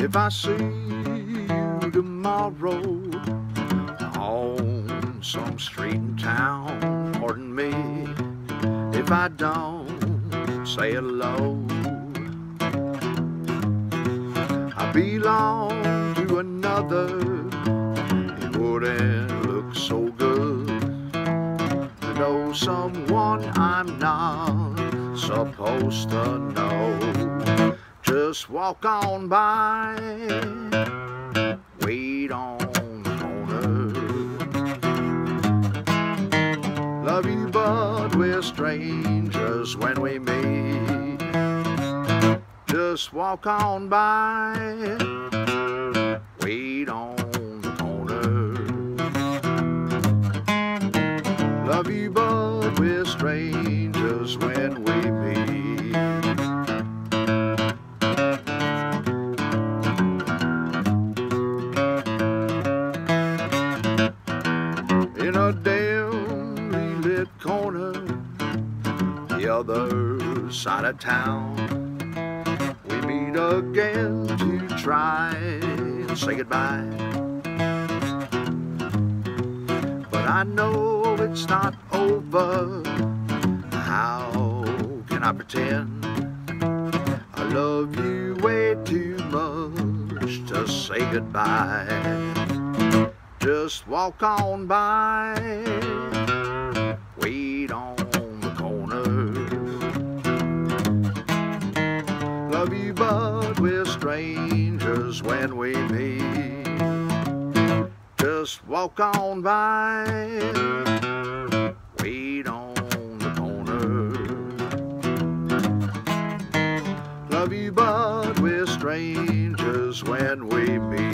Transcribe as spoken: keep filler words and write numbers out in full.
If I see you tomorrow on some street in town, pardon me if I don't say hello. I belong to another, it wouldn't look so good to know someone I'm not supposed to know. Just walk on by, wait on the corner. Love you, but we're strangers when we meet. Just walk on by, wait on the corner. Love you, but we're strangers when we meet. In a dimly lit corner, the other side of town, we meet again to try and say goodbye. But I know it's not over. How can I pretend? I love you way too much to say goodbye. Just walk on by, wait on the corner. Love you, but we're strangers when we meet. Just walk on by, wait on the corner. Love you, but we're strangers when we meet.